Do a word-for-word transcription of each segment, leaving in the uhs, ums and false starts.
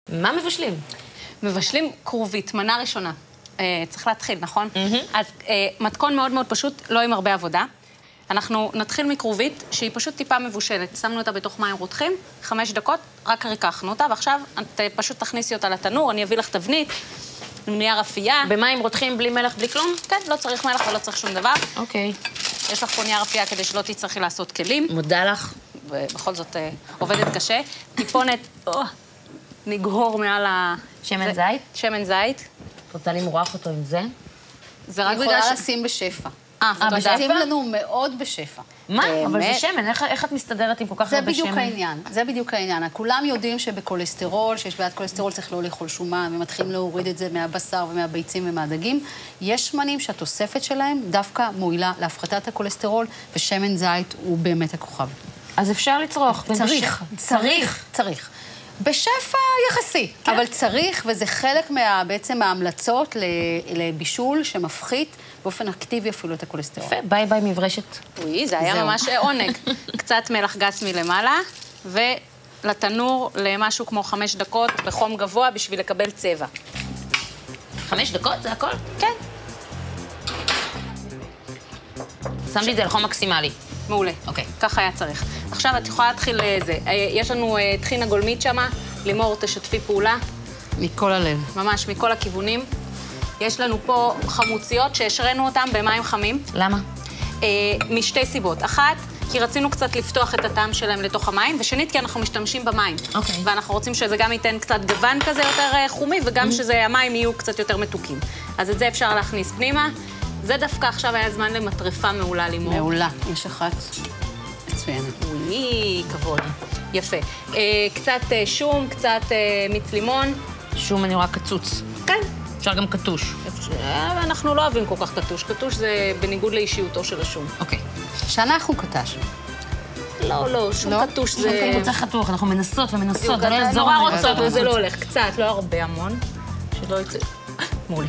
מה מבשלים? מבשלים כרובית, מנה ראשונה. אה, צריך להתחיל, נכון? Mm-hmm. אז אה, מתכון מאוד מאוד פשוט, לא עם הרבה עבודה. אנחנו נתחיל מכרובית שהיא פשוט טיפה מבושלת. שמנו אותה בתוך מים רותחים, חמש דקות, רק ריקחנו אותה, ועכשיו את פשוט תכניסי אותה לתנור, אני אביא לך תבנית, נייר אפייה. במים רותחים בלי מלח, בלי כלום? כן, לא צריך מלח ולא צריך שום דבר. אוקיי. יש לך פה נייר אפייה כדי שלא תצטרכי לעשות כלים. מודה לך. ובכל זאת אה, עובדת קשה. טיפונת, או, נגהור מעל ה... שמן זית? שמן זית. את רוצה למרוח אותו עם זה? זה רק בגלל בגלל ש... ש... לשים בשפע. אה, תודה. עושים לנו מאוד בשפע. מה? אבל זה שמן, איך, איך את מסתדרת עם כל כך זה הרבה בדיוק שמן? העניין, זה בדיוק העניין. כולם יודעים שבכולסטרול, שיש בעיית כולסטרול, צריך לא לאכול שומן, ומתחילים להוריד את זה מהבשר ומהביצים ומהדגים. יש שמנים שהתוספת שלהם דווקא מועילה להפחתת הכולסטרול, ושמן זית הוא באמת הכוכב. אז אפשר לצרוך, צריך. צריך, צריך. בשפע יחסי, כן. אבל צריך, וזה חלק מה, בעצם מההמלצות לבישול שמפחית באופן אקטיבי אפילו את הכולסטרול. יפה, ביי ביי מברשת. אוי, זה היה זהו. ממש עונג. קצת מלח גס מלמעלה, ולתנור למשהו כמו חמש דקות בחום גבוה בשביל לקבל צבע. חמש דקות? זה הכל? כן. שמתי את זה לחום מקסימלי. מעולה. אוקיי. ככה היה צריך. עכשיו את יכולה להתחיל לזה. יש לנו טחינה גולמית שמה, לימור תשתפי פעולה. מכל הלב. ממש, מכל הכיוונים. יש לנו פה חמוציות שהשרנו אותן במים חמים. למה? אה, משתי סיבות. אחת, כי רצינו קצת לפתוח את הטעם שלהם לתוך המים, ושנית, כי אנחנו משתמשים במים. אוקיי. ואנחנו רוצים שזה גם ייתן קצת גוון כזה יותר חומי, וגם שהמים יהיו קצת יותר מתוקים. אז את זה אפשר להכניס פנימה. זה דווקא עכשיו היה זמן למטרפה מעולה לימור. מעולה. יש אחת מצוינת. וואי, כבוד. יפה. אה, קצת אה, שום, קצת אה, מיץ לימון. שום אני רואה קצוץ. כן. אפשר גם קטוש. אה, אנחנו לא אוהבים כל כך קטוש. קטוש זה בניגוד לאישיותו של השום. אוקיי. שאנחנו קטש. לא, לא, שום לא? קטוש זה... אוקיי, רוצה חתוך, אנחנו מנסות ומנסות, זה לא אני יעזור. נורא לנו. רוצות, וזה לא הולך. קצת, לא הרבה המון. שלא יצא... מעולה.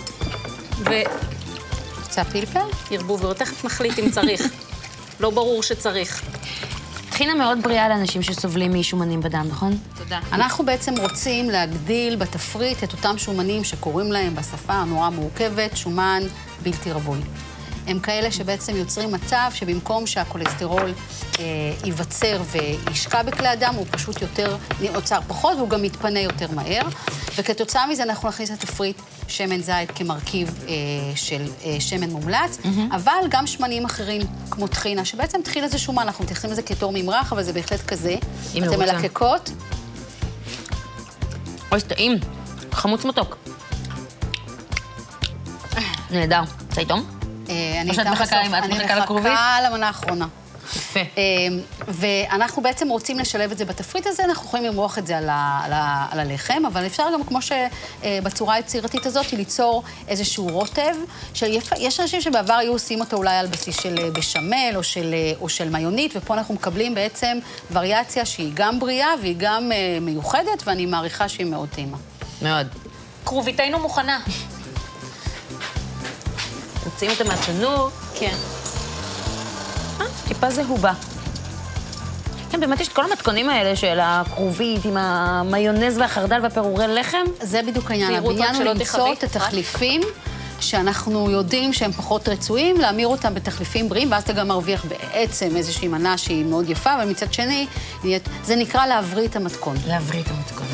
קצת פלפל? וירבו, ותכף נחליט אם צריך. לא ברור שצריך. טחינה מאוד בריאה לאנשים שסובלים משומנים בדם, נכון? תודה. אנחנו בעצם רוצים להגדיל בתפריט את אותם שומנים שקוראים להם בשפה הנורא מורכבת, שומן בלתי רווי. הם כאלה שבעצם יוצרים מצב שבמקום שהכולסטרול אה, ייווצר וישקע בכלי הדם, הוא פשוט יותר נוצר פחות, והוא גם מתפנה יותר מהר. וכתוצאה מזה אנחנו נכניס לתפריט שמן זית כמרכיב אה, של אה, שמן מומלץ, mm-hmm. אבל גם שמנים אחרים כמו טחינה, שבעצם טחינה זה שומן, אנחנו מתייחסים לזה כתור ממרח, אבל זה בהחלט כזה. אתם מלקקות. אוי, טעים. חמוץ מתוק. נהדר. זה איתום? אני שאת מחכה עם- את מחכה לכרובית? אני מחכה למנה האחרונה. יפה. ואנחנו בעצם רוצים לשלב את זה בתפריט הזה, אנחנו יכולים למרוח את זה על, ה, על, ה, על הלחם, אבל אפשר גם, כמו שבצורה היצירתית הזאת, ליצור איזשהו רוטב, שיש אנשים שבעבר היו עושים אותו אולי על בסיס של בשמל או של, או של מיונית, ופה אנחנו מקבלים בעצם וריאציה שהיא גם בריאה והיא גם מיוחדת, ואני מעריכה שהיא מאוד טעימה. מאוד. כרוביתנו מוכנה. מוציאים אותה מהתנור. כן. אה, טיפה זהובה. כן, באמת יש את כל המתכונים האלה של הכרובית עם המיונז והחרדל והפירורי לחם. זה בדיוק העניין. זהירות רק הבניין הוא שלא למצוא תחווי, את התחליפים שאנחנו יודעים שהם פחות רצויים, להמיר אותם בתחליפים בריאים, ואז אתה גם מרוויח בעצם איזושהי מנה שהיא מאוד יפה, אבל מצד שני, זה נקרא להבריא את המתכון. להבריא את המתכון.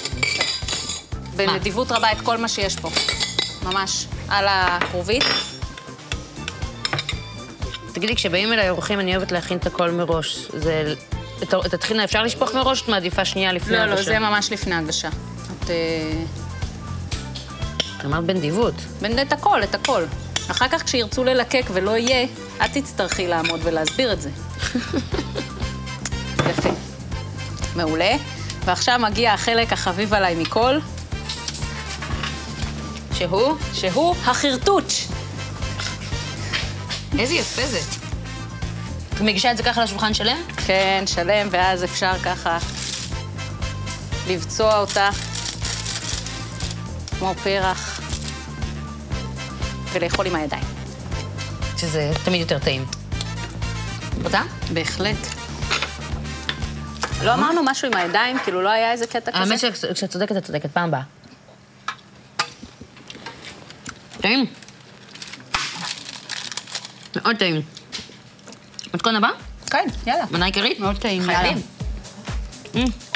בנדיבות רבה את כל מה שיש פה. ממש על הכרובית. תגידי, כשבאים אליי אורחים, אני אוהבת להכין את הכל מראש. זה... את, את הטחינה אפשר לשפוך מראש? את מעדיפה שנייה לפני לא, הגשה? לא, זה ממש לפני הגשה. את... אמרת בנדיבות. בין את הכל, את הכל. אחר כך כשירצו ללקק ולא יהיה, את תצטרכי לעמוד ולהסביר את זה. יפה. מעולה. ועכשיו מגיע החלק החביב עליי מכל, שהוא, שהוא החרטוץ'. איזה יפה זה. את מגישה את זה ככה לשולחן שלם? כן, שלם, ואז אפשר ככה לבצוע אותה כמו פרח ולאכול עם הידיים. שזה תמיד יותר טעים. רוצה? בהחלט. לא אמרנו משהו עם הידיים, כאילו לא היה איזה קטע כזה? האמת שכשאת צודקת, את צודקת, פעם הבאה. טעים. מאוד טעים. מתכון הבא? כן, יאללה. מנה עיקרית? מאוד טעים, חייבים. יאללה.